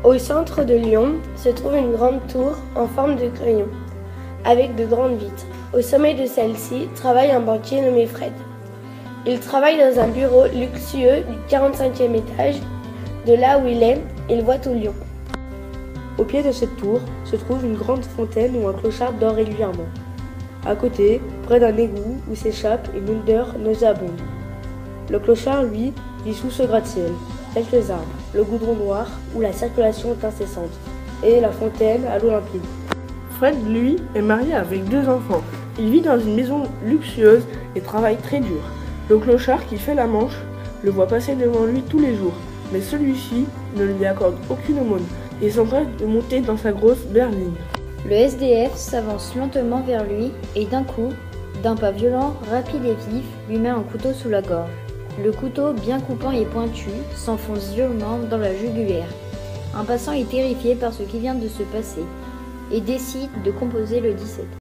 Au centre de Lyon se trouve une grande tour en forme de crayon, avec de grandes vitres. Au sommet de celle-ci travaille un banquier nommé Fred. Il travaille dans un bureau luxueux du 45e étage. De là où il voit tout Lyon. Au pied de cette tour se trouve une grande fontaine où un clochard dort régulièrement. À côté, près d'un égout où s'échappe une odeur nauséabonde. Le clochard, lui, vit sous ce gratte-ciel, quelques arbres, le goudron noir où la circulation est incessante, et la fontaine à l'eau limpide. Fred, lui, est marié avec 2 enfants. Il vit dans une maison luxueuse et travaille très dur. Le clochard qui fait la manche le voit passer devant lui tous les jours, mais celui-ci ne lui accorde aucune aumône et s'empresse de monter dans sa grosse berline. Le SDF s'avance lentement vers lui et d'un coup, d'un pas violent, rapide et vif, lui met un couteau sous la gorge. Le couteau, bien coupant et pointu, s'enfonce violemment dans la jugulaire. Un passant est terrifié par ce qui vient de se passer et décide de composer le 17.